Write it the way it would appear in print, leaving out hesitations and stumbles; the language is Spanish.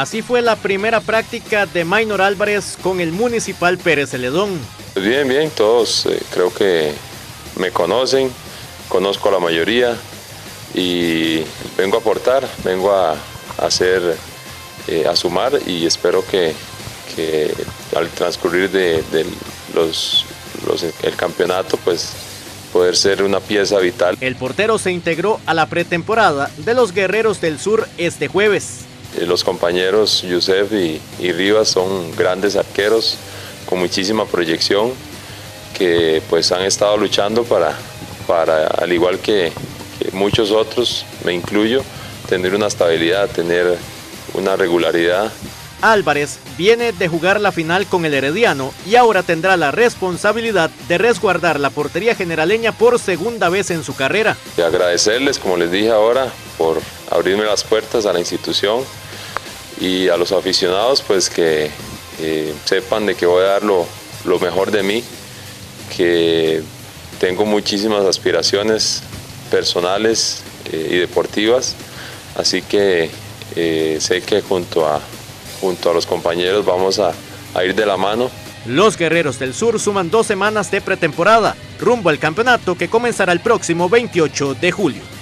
Así fue la primera práctica de Maynor Álvarez con el Municipal Pérez Celedón. Pues bien, todos creo que me conocen, conozco a la mayoría y vengo a aportar, vengo a hacer, a sumar y espero que al transcurrir el campeonato pues poder ser una pieza vital. El portero se integró a la pretemporada de los Guerreros del Sur este jueves. Los compañeros Yusef y Rivas son grandes arqueros con muchísima proyección que pues han estado luchando para al igual que muchos otros, me incluyo, tener una estabilidad, tener una regularidad. Álvarez viene de jugar la final con el Herediano y ahora tendrá la responsabilidad de resguardar la portería generaleña por segunda vez en su carrera. Y agradecerles, como les dije ahora, por abrirme las puertas a la institución y a los aficionados, pues que sepan de que voy a dar lo mejor de mí, que tengo muchísimas aspiraciones personales y deportivas, así que sé que junto a los compañeros vamos a ir de la mano. Los Guerreros del Sur suman 2 semanas de pretemporada, rumbo al campeonato que comenzará el próximo 28 de julio.